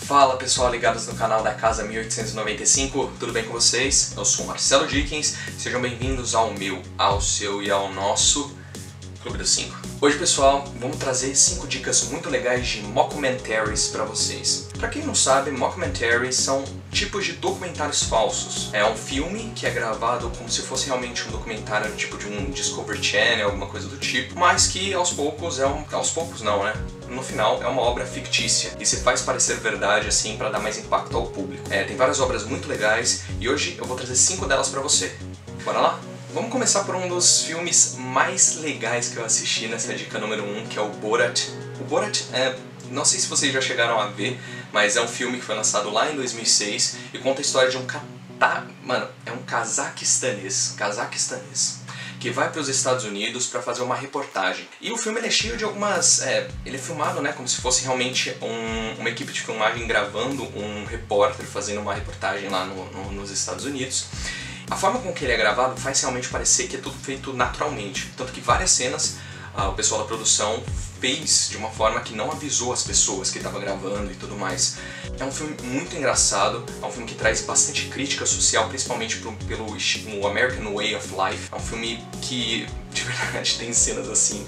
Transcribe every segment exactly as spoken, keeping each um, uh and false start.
Fala pessoal ligados no canal da Casa mil oitocentos e noventa e cinco, tudo bem com vocês? Eu sou o Marcelo Dickens, sejam bem-vindos ao meu, ao seu e ao nosso Clube dos cinco. Hoje pessoal, vamos trazer cinco dicas muito legais de mockumentaries para vocês. Para quem não sabe, mockumentaries são tipos de documentários falsos. É um filme que é gravado como se fosse realmente um documentário tipo de um Discovery Channel, alguma coisa do tipo, mas que aos poucos é um... aos poucos não, né? No final é uma obra fictícia e se faz parecer verdade assim para dar mais impacto ao público. É, tem várias obras muito legais e hoje eu vou trazer cinco delas para você. Bora lá? Vamos começar por um dos filmes mais legais que eu assisti nessa dica número um, que é o Borat. O Borat é... não sei se vocês já chegaram a ver, mas é um filme que foi lançado lá em dois mil e seis e conta a história de um cata... Mano, é um cazaquistanês, cazaquistanês, que vai para os Estados Unidos para fazer uma reportagem. E o filme ele é cheio de algumas... É, ele é filmado, né, como se fosse realmente um, uma equipe de filmagem gravando um repórter fazendo uma reportagem lá no, no, nos Estados Unidos. A forma com que ele é gravado faz realmente parecer que é tudo feito naturalmente. Tanto que várias cenas ah, o pessoal da produção fez de uma forma que não avisou as pessoas que estava gravando e tudo mais. É um filme muito engraçado, é um filme que traz bastante crítica social, principalmente pro, pelo o American Way of Life. É um filme que, de verdade, tem cenas assim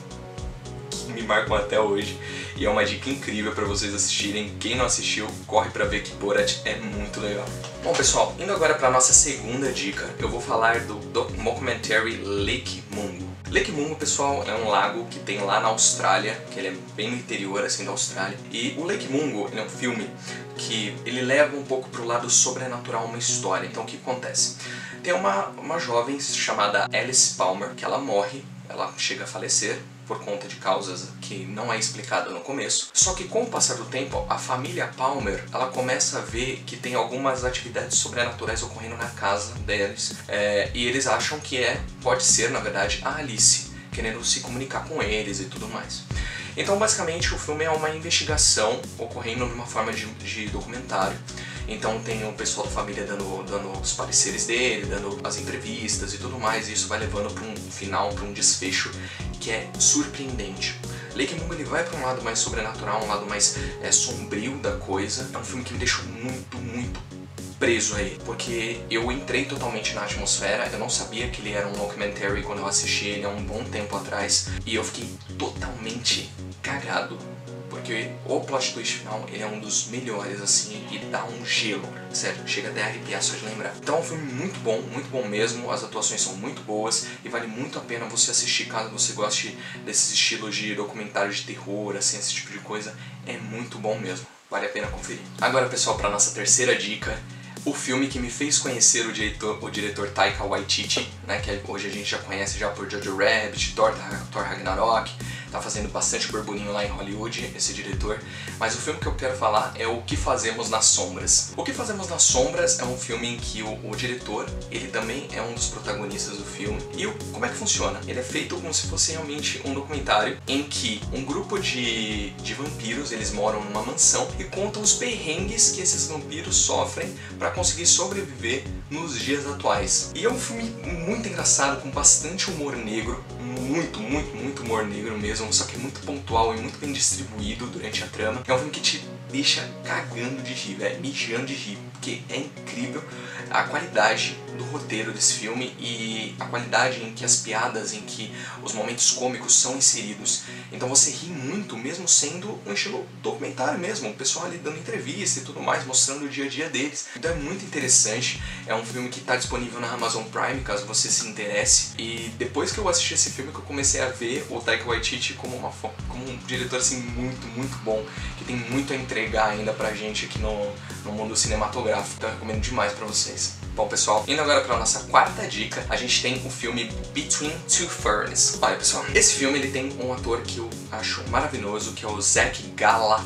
que me marcam até hoje. E é uma dica incrível para vocês assistirem. Quem não assistiu, corre para ver que Borat é muito legal. Bom pessoal, indo agora para a nossa segunda dica, eu vou falar do, do mockumentary Lake Mungo. Lake Mungo, pessoal, é um lago que tem lá na Austrália, que ele é bem no interior assim da Austrália. E o Lake Mungo ele é um filme que ele leva um pouco pro lado sobrenatural uma história. Então o que acontece? Tem uma, uma jovem chamada Alice Palmer, que ela morre, ela chega a falecer por conta de causas que não é explicada no começo. Só que com o passar do tempo, a família Palmer, ela começa a ver que tem algumas atividades sobrenaturais ocorrendo na casa deles. É, e eles acham que é, pode ser, na verdade, a Alice, querendo se comunicar com eles e tudo mais. Então, basicamente, o filme é uma investigação ocorrendo de uma forma de, de documentário. Então tem o pessoal da família dando, dando os pareceres dele, dando as entrevistas e tudo mais, e isso vai levando para um final, para um desfecho que é surpreendente. Lake Mungo ele vai para um lado mais sobrenatural, um lado mais é, sombrio da coisa. É um filme que me deixou muito, muito preso aí, porque eu entrei totalmente na atmosfera. Eu não sabia que ele era um documentary quando eu assisti ele há um bom tempo atrás, e eu fiquei totalmente cagado. Porque o plot twist final, ele é um dos melhores, assim, e dá um gelo. Sério, chega até a arrepiar só de lembrar. Então é um filme muito bom, muito bom mesmo, as atuações são muito boas e vale muito a pena você assistir caso você goste desses estilos de documentário de terror, assim, esse tipo de coisa. É muito bom mesmo, vale a pena conferir. Agora, pessoal, para nossa terceira dica, o filme que me fez conhecer o diretor, o diretor Taika Waititi, né, que hoje a gente já conhece já por Jojo Rabbit, Thor, Thor Ragnarok, tá fazendo bastante burburinho lá em Hollywood, esse diretor. Mas o filme que eu quero falar é O Que Fazemos nas Sombras. O Que Fazemos nas Sombras é um filme em que o, o diretor, ele também é um dos protagonistas do filme. E o, como é que funciona? Ele é feito como se fosse realmente um documentário em que um grupo de, de vampiros, eles moram numa mansão e contam os perrengues que esses vampiros sofrem para conseguir sobreviver nos dias atuais. E é um filme muito engraçado, com bastante humor negro, muito, muito, muito humor negro mesmo, só que é muito pontual e muito bem distribuído durante a trama. É um filme que te deixa cagando de rir, velho, mijando de rir, porque é incrível a qualidade do roteiro desse filme e a qualidade em que as piadas, em que os momentos cômicos são inseridos. Então você ri muito, mesmo sendo um estilo documentário mesmo, o pessoal ali dando entrevista e tudo mais, mostrando o dia a dia deles. Então é muito interessante, é um filme que está disponível na Amazon Prime, caso você se interesse. E depois que eu assisti esse filme que eu comecei a ver o Taika Waititi como, uma, como um diretor assim muito, muito bom, que tem muito a entregar ainda pra gente aqui no, no mundo cinematográfico. Então eu recomendo demais pra vocês. Bom pessoal, indo agora para nossa quarta dica, a gente tem o filme Between Two Ferns. Olha pessoal, esse filme ele tem um ator que eu acho maravilhoso, que é o Zach Gala...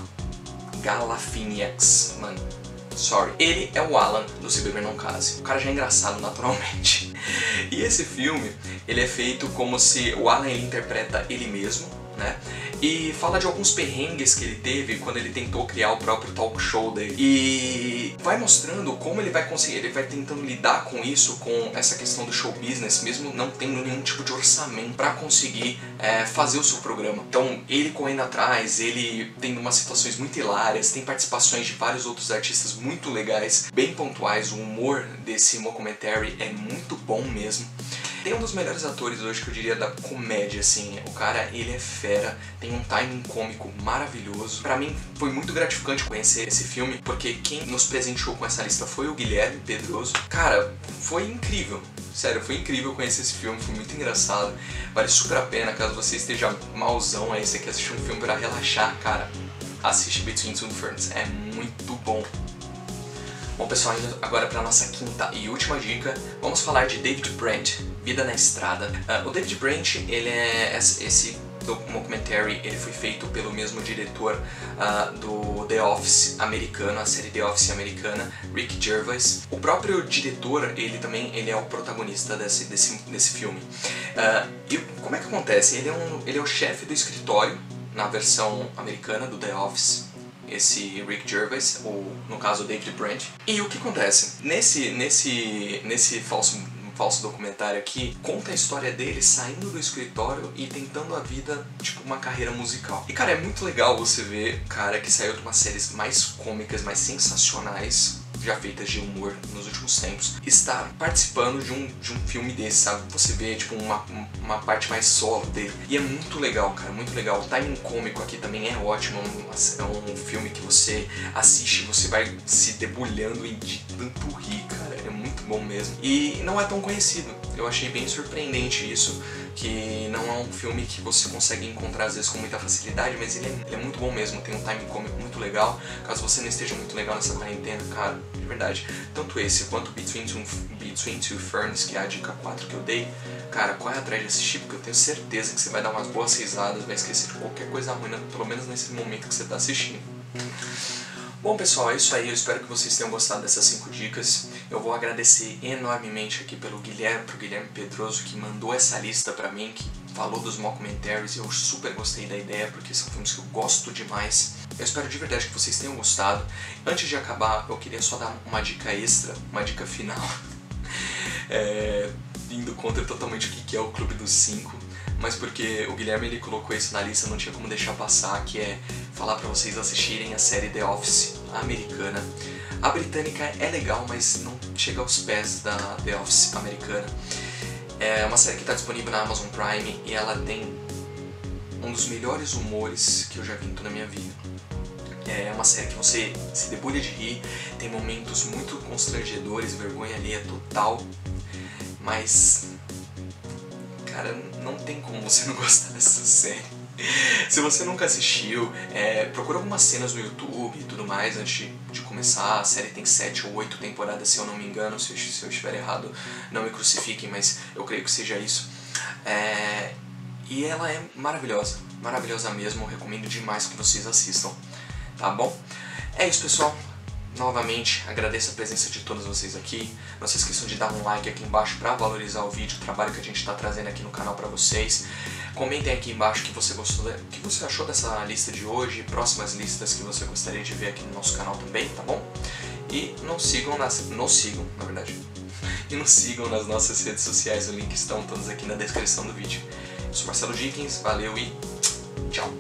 Galifianakis, mano, sorry. Ele é o Alan do Se Beber Não Case. O cara já é engraçado naturalmente. E esse filme, ele é feito como se o Alan ele interpreta ele mesmo, né? e fala de alguns perrengues que ele teve quando ele tentou criar o próprio talk show dele. E vai mostrando como ele vai conseguir, ele vai tentando lidar com isso, com essa questão do show business, mesmo não tendo nenhum tipo de orçamento para conseguir é, fazer o seu programa. Então, ele correndo atrás, ele tendo umas situações muito hilárias, tem participações de vários outros artistas muito legais, bem pontuais. O humor desse mockumentary é muito bom mesmo. Tem um dos melhores atores hoje que eu diria da comédia, assim. O cara, ele é fera, tem um timing cômico maravilhoso. Pra mim foi muito gratificante conhecer esse filme, porque quem nos presenteou com essa lista foi o Guilherme Pedroso. Cara, foi incrível. Sério, foi incrível conhecer esse filme, foi muito engraçado. Vale super a pena, caso você esteja malzão aí, você quer assistir um filme pra relaxar, cara, assiste Between Two Ferns, é muito bom. Bom pessoal, indo agora para nossa quinta e última dica, vamos falar de David Brent, Vida na Estrada. Uh, o David Brent, ele é esse documentary, ele foi feito pelo mesmo diretor uh, do The Office americano, a série The Office americana, Rick Gervais. O próprio diretor, ele também ele é o protagonista desse, desse, desse filme. Uh, e como é que acontece? Ele é, um, ele é o chefe do escritório, na versão americana do The Office, esse Rick Gervais, ou no caso David Brent. E o que acontece? Nesse, nesse, nesse falso, falso documentário aqui, conta a história dele saindo do escritório e tentando a vida, tipo uma carreira musical. E cara, é muito legal você ver um cara que saiu de umas séries mais cômicas, mais sensacionais, já feitas de humor nos últimos tempos, estar participando de um, de um filme desse, sabe? Você vê, tipo, uma, uma parte mais solo dele. E é muito legal, cara, muito legal. O timing cômico aqui também é ótimo. É um filme que você assiste, você vai se debulhando e de tanto rir, cara. É muito bom mesmo. E não é tão conhecido. Eu achei bem surpreendente isso, que não é um filme que você consegue encontrar às vezes com muita facilidade, mas ele é, ele é muito bom mesmo, tem um timing cômico muito legal. Caso você não esteja muito legal nessa quarentena, cara, de verdade, tanto esse quanto Between Two, Between Two Ferns, que é a dica quatro que eu dei, cara, corre atrás de assistir, porque eu tenho certeza que você vai dar umas boas risadas, vai esquecer de qualquer coisa ruim, né? Pelo menos nesse momento que você está assistindo. Bom pessoal, é isso aí, eu espero que vocês tenham gostado dessas cinco dicas. Eu vou agradecer enormemente aqui pelo Guilherme, pro Guilherme Pedroso, que mandou essa lista pra mim, que falou dos mockumentaries, e eu super gostei da ideia, porque são filmes que eu gosto demais. Eu espero de verdade que vocês tenham gostado. Antes de acabar, eu queria só dar uma dica extra, uma dica final, é, indo contra totalmente o que é o Clube dos Cinco, mas porque o Guilherme ele colocou isso na lista, não tinha como deixar passar, que é falar pra vocês assistirem a série The Office americana. A britânica é legal, mas não chega aos pés da The Office americana. É uma série que está disponível na Amazon Prime e ela tem um dos melhores humores que eu já vi em toda a minha vida. É uma série que você se debulha de rir, tem momentos muito constrangedores, vergonha alheia total, mas cara, não tem como você não gostar dessa série. Se você nunca assistiu, é, procura algumas cenas no YouTube e tudo mais antes de, de começar. A série tem sete ou oito temporadas, se eu não me engano. Se eu, se eu estiver errado, não me crucifiquem, mas eu creio que seja isso. É, e ela é maravilhosa, maravilhosa mesmo. Eu recomendo demais que vocês assistam, tá bom? É isso, pessoal. Novamente, agradeço a presença de todos vocês aqui. Não se esqueçam de dar um like aqui embaixo para valorizar o vídeo, o trabalho que a gente está trazendo aqui no canal para vocês. Comentem aqui embaixo o que você gostou, o que você achou dessa lista de hoje, próximas listas que você gostaria de ver aqui no nosso canal também, tá bom? E nos sigam, nas, nos sigam, na verdade, e nos sigam nas nossas redes sociais, os links estão todos aqui na descrição do vídeo. Eu sou Marcelo Dickens, valeu e tchau!